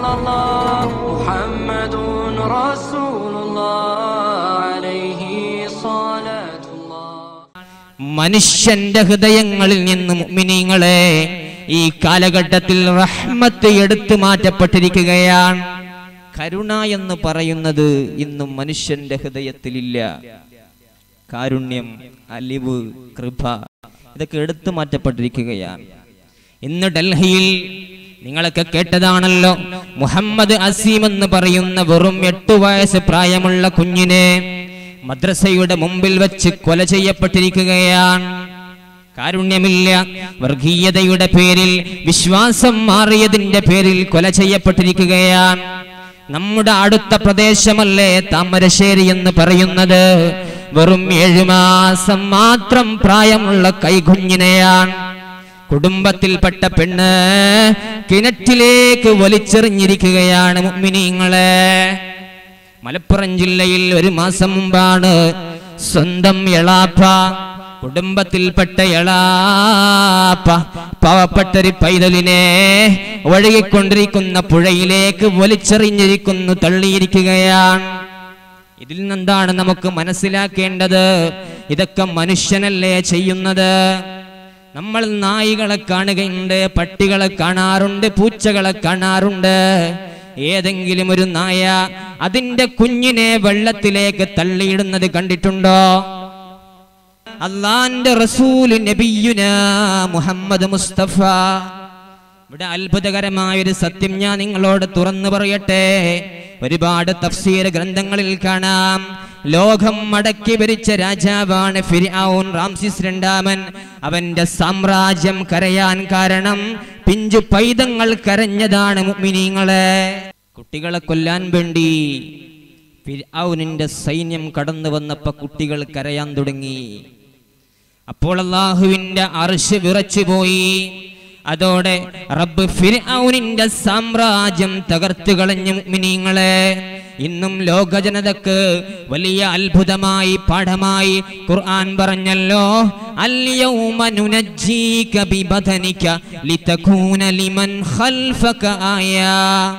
illallah Muhammadun Rasulullah alayhi salatullah. മനുഷ്യന്റെ ഹൃദയങ്ങളിൽ നിന്ന് മുഅ്മിനീങ്ങളെ ഈ കാലഘട്ടത്തിൽ റഹ്മത്ത് എടുത്തു മാറ്റപ്പെട്ടിരിക്കുകയാണ്. കരുണ എന്ന് പറയുന്നത് ഇന്നും മനുഷ്യന്റെ ഹൃദയത്തിലില്ല. കാരുണ്യം, അലിവ്, കൃപ ഇതൊക്കെ എടുത്തു മാറ്റപ്പെട്ടിരിക്കുകയാണ്. ഇന്ന് ഡൽഹിയിൽ നിങ്ങളൊക്കെ കേട്ടതാണല്ലോ, മുഹമ്മദ് അസീം എന്ന് പറയുന്ന വെറും 8 വയസ്സ് പ്രായമുള്ള കുഞ്ഞിനെ മദ്രസയുടെ മുമ്പിൽ വെച്ച് കൊല ചെയ്യപ്പെട്ടിരിക്കുകയാണ്. കാരുണ്യമില്ല, വർഗീയതയുടെ പേരിൽ, വിശ്വാസം മാറിയതിന്റെ പേരിൽ കൊല ചെയ്യപ്പെട്ടിരിക്കുകയാണ്. നമ്മുടെ അടുത്ത പ്രദേശമല്ലേ താമരശ്ശേരി എന്ന് പറയുന്നത്, വെറും 7 മാസം മാത്രം പ്രായമുള്ള കൈകുഞ്ഞിനെയാണ് കുടുംബത്തിൽപ്പെട്ട പെണ്ണ് കിണറ്റിലേക്ക് വലിച്ചെറിഞ്ഞിരിക്കുകയാണ്. മുഅ്മിനീങ്ങളെ, മലപ്പുറം ജില്ലയിൽ 1 മാസം മുമ്പാണ് സ്വന്തം എളാപ്പ, കുടുംബത്തിൽപ്പെട്ട എളാപ്പ പാവപ്പെട്ടൊരു പൈതലിനെ ഒഴുകിക്കൊണ്ടിരിക്കുന്ന പുഴയിലേക്ക് വലിച്ചെറിഞ്ഞിരിക്കുന്നു, തള്ളിയിരിക്കുകയാണ്. ഇതിൽ നിന്നെന്താണ് നമുക്ക് മനസ്സിലാക്കേണ്ടത്? ഇതൊക്കെ മനുഷ്യനല്ലേ ചെയ്യുന്നത്? നമ്മൾ നായികളെ കാണുകയുണ്ട്, പട്ടികളെ കാണാറുണ്ട്, പൂച്ചകളെ കാണാറുണ്ട്. ഏതെങ്കിലും ഒരു നായ അതിന്റെ കുഞ്ഞിനെ വെള്ളത്തിലേക്ക് തള്ളിയിടുന്നത് കണ്ടിട്ടുണ്ടോ? അല്ലാഹുവിന്റെ റസൂൽ നബിയുനാ മുഹമ്മദ് മുസ്തഫ, ഇവിടെ അത്ഭുതകരമായൊരു സത്യം ഞാൻ നിങ്ങളോട് തുറന്നു പറയട്ടെ. ഒരുപാട് തഫ്സീർ ഗ്രന്ഥങ്ങളിൽ കാണാം, ലോകം മടക്കി ഭരിച്ച രാജാവാണ് ഫിർഔൻ, റാംസിസ് 2-മൻ. അവന്റെ സാമ്രാജ്യം കരയാൻ കാരണം പിഞ്ചു പൈതങ്ങൾ കരഞ്ഞതാണ്. മുഅ്മിനീങ്ങളെ, കുട്ടികളെ കൊല്ലാൻ വേണ്ടി ഫിർഔനിന്റെ സൈന്യം കടന്നു വന്നപ്പോൾ കുട്ടികൾ കരയാൻ തുടങ്ങി. അപ്പോൾ അല്ലാഹുവിന്റെ അർശ് വിറച്ചുപോയി. അതോടെ റബ്ബ് ഫിർഔനിന്റെ സാമ്രാജ്യം തകർത്തു കളഞ്ഞു. മുഅ്മിനീങ്ങളെ, ഇന്നും ലോക ജനതക്ക് വലിയ അത്ഭുതമായി, പാഠമായി ഖുർആൻ പറഞ്ഞല്ലോ, അൽ യൗമ നുനജ്ജീക ബിബദനിക ലിതകൂന ലിമൻ ഖൽഫക ആയാ.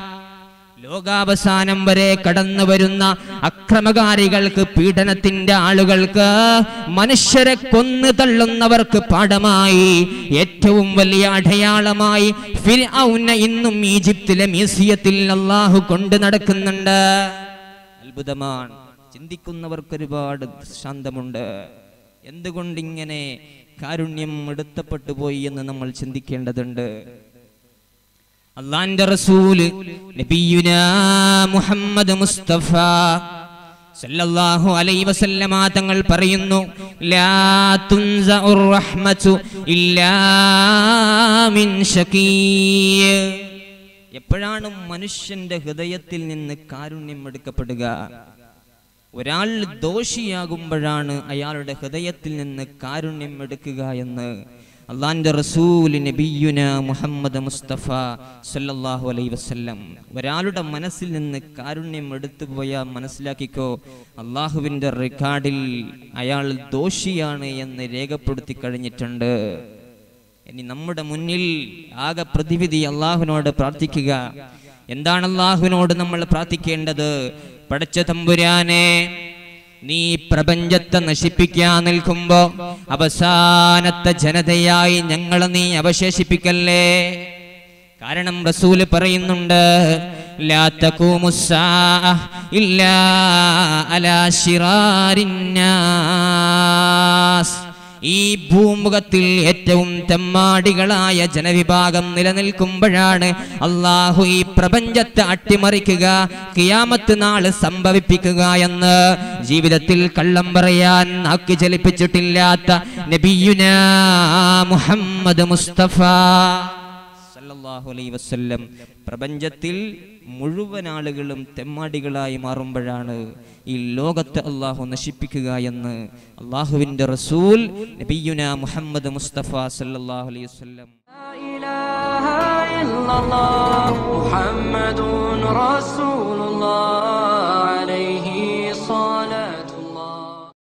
ലോകാവസാനം വരെ കടന്നു വരുന്ന അക്രമകാരികൾക്ക്, പീഡനത്തിന്റെ ആളുകൾക്ക്, മനുഷ്യരെ കൊന്നു തള്ളുന്നവർക്ക് പാഠമായി, ഏറ്റവും വലിയ അടയാളമായി ഫിർഔനെ ഇന്നും ഈജിപ്തിലെ മ്യൂസിയത്തിൽ അല്ലാഹു കൊണ്ട് നടക്കുന്നുണ്ട്. അത്ഭുതമാണ്. ചിന്തിക്കുന്നവർക്ക് ഒരുപാട് ശാന്തമുണ്ട്. എന്തുകൊണ്ടിങ്ങനെ കാരുണ്യം എടുത്തപ്പെട്ടു പോയി എന്ന് നമ്മൾ ചിന്തിക്കേണ്ടതുണ്ട്. അല്ലാഹുവിന്റെ റസൂല് നബിയുനാ മുഹമ്മദ് മുസ്തഫ സല്ലല്ലാഹു അലൈഹി വസല്ലമ തങ്ങൾ പറയുന്നു, ലാ തുൻസഉർ റഹ്മതു ഇല്ലാ മിൻ ശഖീയ. എപ്പോഴാണ് മനുഷ്യന്റെ ഹൃദയത്തിൽ നിന്ന് കാരുണ്യം എടുക്കപ്പെടുക? ഒരാൾ ദോഷിയാകുമ്പോഴാണ് അയാളുടെ ഹൃദയത്തിൽ നിന്ന് കാരുണ്യം എടുക്കുക എന്ന് അല്ലാഹുവിന്റെ റസൂൽ നബിയുനാ മുഹമ്മദ് മുസ്തഫ സല്ലല്ലാഹു അലൈഹി വസല്ലം. ഒരാളുടെ മനസ്സിൽ നിന്ന് കാരുണ്യം എടുത്തു പോയാൽ മനസ്സിലാക്കിക്കോ, അള്ളാഹുവിന്റെ റെക്കോർഡിൽ അയാൾ ദോഷിയാണ് എന്ന് രേഖപ്പെടുത്തി കഴിഞ്ഞിട്ടുണ്ട്. ഇനി നമ്മുടെ മുന്നിൽ ആകെ പ്രതിവിധി അള്ളാഹുവിനോട് പ്രാർത്ഥിക്കുക. എന്താണ് അള്ളാഹുവിനോട് നമ്മൾ പ്രാർത്ഥിക്കേണ്ടത്? പടച്ച തമ്പുരാനെ, നീ പ്രപഞ്ചത്തെ നശിപ്പിക്കാൻ നിൽക്കുമ്പോ അവസാനത്തെ ജനതയായി ഞങ്ങളെ നീ അവശേഷിപ്പിക്കല്ലേ. കാരണം റസൂല് പറയുന്നുണ്ട്, ലാ തഖൂമുസ്സാഅ ഇല്ലാ അലാ ശിറാരിന്നാസ്. ഈ ഭൂമുഖത്തിൽ ഏറ്റവും തെമ്മാടികളായ ജനവിഭാഗം നിലനിൽക്കുമ്പോഴാണ് അള്ളാഹു ഈ പ്രപഞ്ചത്തെ അട്ടിമറിക്കുക, ഖിയാമത്ത് നാൾ സംഭവിപ്പിക്കുക എന്ന് ജീവിതത്തിൽ കള്ളം പറയാൻ നാക്ക് ചലിപ്പിച്ചിട്ടില്ലാത്ത നബിയുനാ മുഹമ്മദ് മുസ്തഫ സല്ലല്ലാഹു അലൈഹി വസല്ലം പ്രപഞ്ചത്തിൽ മുഴുവൻ ആളുകളും തെമ്മാടികളായി മാറുമ്പോഴാണ് ഈ ലോകത്തെ അള്ളാഹു നശിപ്പിക്കുക എന്ന് അള്ളാഹുവിന്റെ റസൂൽ നബിയുനാ മുഹമ്മദ് മുസ്തഫ സല്ലല്ലാഹു അലൈഹി വസല്ലം. ലാ ഇലാഹ ഇല്ലല്ലാഹ് മുഹമ്മദുർ റസൂലുള്ളാഹ്